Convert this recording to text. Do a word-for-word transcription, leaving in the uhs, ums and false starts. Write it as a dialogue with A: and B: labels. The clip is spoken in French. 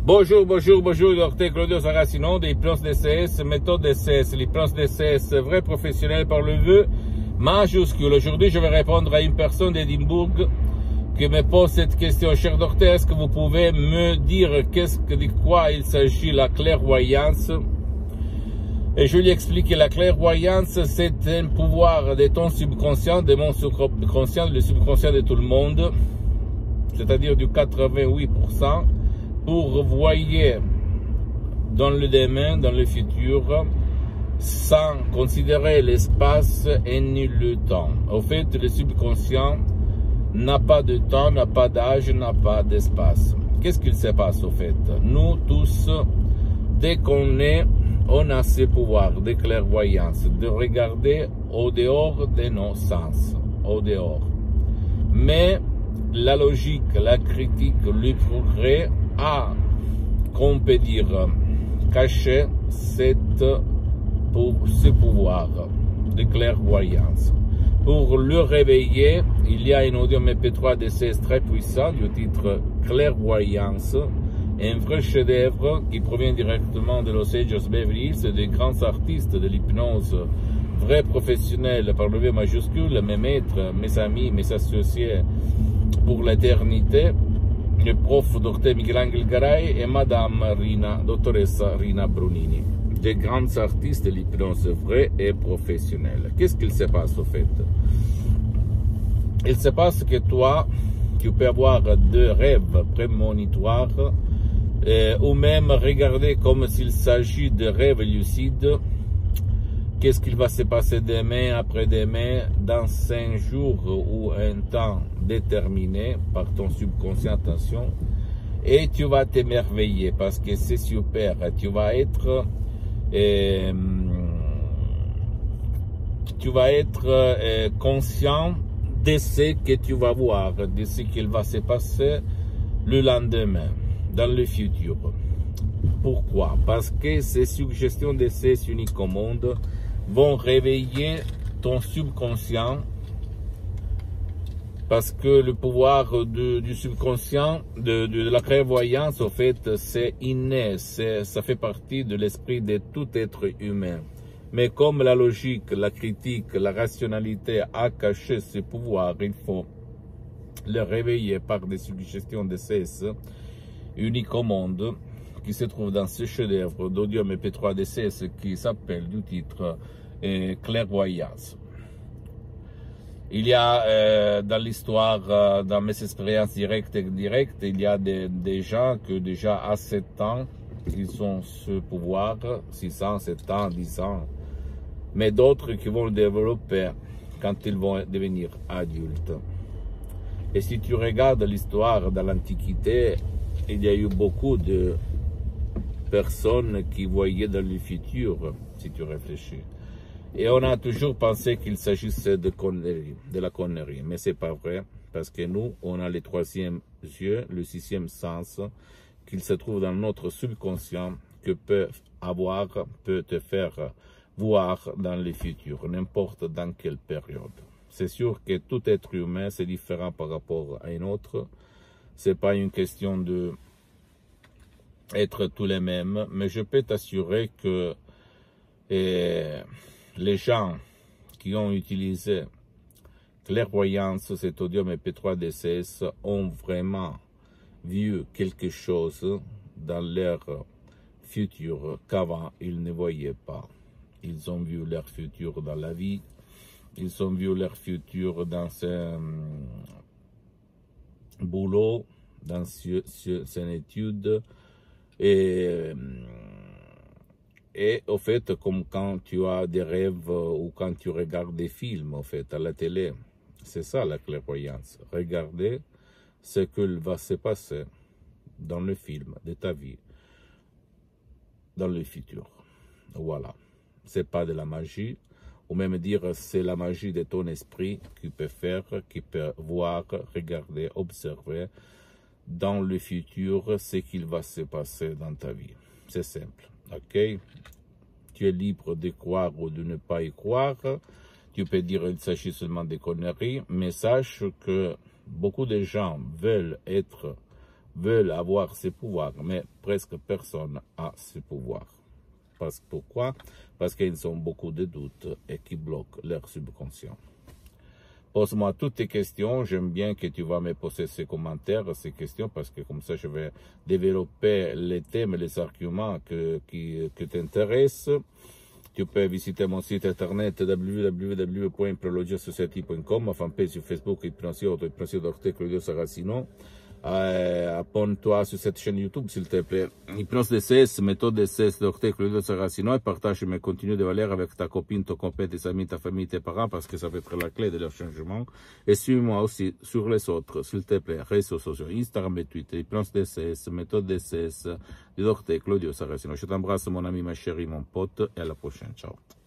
A: Bonjour, bonjour, bonjour, docteur Claudio Saracino de l'hypnose D C S, méthode D C S, l'hypnose D C S, vrai professionnel par le vœu majuscule. Aujourd'hui, je vais répondre à une personne d'Édimbourg qui me pose cette question. Cher docteur, est-ce que vous pouvez me dire qu'est-ce que, de quoi il s'agit la clairvoyance? Et je lui explique que la clairvoyance, c'est un pouvoir de ton subconscient, de mon subconscient, le subconscient de tout le monde, c'est-à-dire du quatre-vingt-huit pour cent, pour voyer dans le demain, dans le futur, sans considérer l'espace et ni le temps. Au fait, le subconscient n'a pas de temps, n'a pas d'âge, n'a pas d'espace. Qu'est-ce qu'il se passe au fait? Nous tous, dès qu'on est, on a ce pouvoir de clairvoyance, de regarder au dehors de nos sens, au dehors. Mais la logique, la critique, le progrès a, qu'on peut dire, caché cette, pour, ce pouvoir de clairvoyance. Pour le réveiller, il y a un audio M P trois D C S très puissant du titre Clairvoyance, un vrai chef-d'œuvre qui provient directement de Los Angeles Beverly Hills, des grands artistes de l'hypnose, vrais professionnels par le V majuscule, mes maîtres, mes amis, mes associés pour l'éternité, le prof docteur Michelangelo Garay et madame Rina, dottoressa Rina Brunini, des grands artistes de l'hypnose vraie et professionnelle. Qu'est-ce qu'il se passe au fait? Il se passe que toi, tu peux avoir deux rêves prémonitoires euh, ou même regarder comme s'il s'agit de rêves lucides. Qu'est-ce qu'il va se passer demain, après-demain, dans cinq jours ou un temps déterminé par ton subconscient, attention, et tu vas t'émerveiller parce que c'est super. Tu vas être, euh, tu vas être euh, conscient de ce que tu vas voir, de ce qu'il va se passer le lendemain, dans le futur. Pourquoi? Parce que ces suggestions de ces uniques au monde vont réveiller ton subconscient, parce que le pouvoir de, du subconscient, de, de, de la clairvoyance, au fait, c'est inné, ça fait partie de l'esprit de tout être humain. Mais comme la logique, la critique, la rationalité a caché ce pouvoir, il faut le réveiller par des suggestions de cesse uniques au monde, qui se trouve dans ce chef-d'œuvre d'audio M P trois D C S qui s'appelle du titre euh, Clairvoyance. Il y a euh, dans l'histoire, euh, dans mes expériences directes et indirectes, il y a des, des gens que déjà à sept ans, ils ont ce pouvoir, six ans, sept ans, dix ans, mais d'autres qui vont le développer quand ils vont devenir adultes. Et si tu regardes l'histoire dans l'Antiquité, il y a eu beaucoup de personnes qui voyaient dans le futur, si tu réfléchis. Et on a toujours pensé qu'il s'agissait de conneries, de la connerie. Mais c'est pas vrai, parce que nous, on a le troisième yeux, le sixième sens, qu'il se trouve dans notre subconscient, que peut avoir, peut te faire voir dans le futur, n'importe dans quelle période. C'est sûr que tout être humain, c'est différent par rapport à un autre. C'est pas une question de être tous les mêmes, mais je peux t'assurer que eh, les gens qui ont utilisé clairvoyance, cet audio M P trois D C S, ont vraiment vu quelque chose dans leur futur qu'avant ils ne voyaient pas. Ils ont vu leur futur dans la vie, ils ont vu leur futur dans ce boulot, dans ce, ce, cette étude, et, et au fait, comme quand tu as des rêves ou quand tu regardes des films, au fait, à la télé, c'est ça la clairvoyance. Regarder ce qu'il va se passer dans le film de ta vie, dans le futur. Voilà. C'est pas de la magie, ou même dire c'est la magie de ton esprit qui peut faire, qui peut voir, regarder, observer dans le futur ce qu'il va se passer dans ta vie. C'est simple, ok? Tu es libre de croire ou de ne pas y croire. Tu peux dire qu'il s'agit seulement de conneries, mais sache que beaucoup de gens veulent être veulent avoir ces pouvoirs, mais presque personne a ces pouvoirs. Parce, pourquoi? Parce qu'ils ont beaucoup de doutes et qui bloquent leur subconscient. Pose-moi toutes tes questions, j'aime bien que tu vas me poser ces commentaires, ces questions, parce que comme ça je vais développer les thèmes, les arguments que, qui, qui t'intéressent. Tu peux visiter mon site internet w w w point prologia society point com, ma fanpage sur Facebook, il Auto, il Docteur Claudio Saracino. Euh, abonne-toi sur cette chaîne YouTube, s'il te plaît. Hypnose D C S, méthode D C S, Docteur Claudio Saracino, et partage mes contenus de valeur avec ta copine, ton copain, tes amis, ta famille, tes parents, parce que ça va être la clé de leur changement. Et suis-moi aussi sur les autres, s'il te plaît, réseaux sociaux, Instagram et Twitter, Hypnose D C S, méthode D C S, du Docteur Claudio Saracino. Je t'embrasse, mon ami, ma chérie, mon pote, et à la prochaine. Ciao.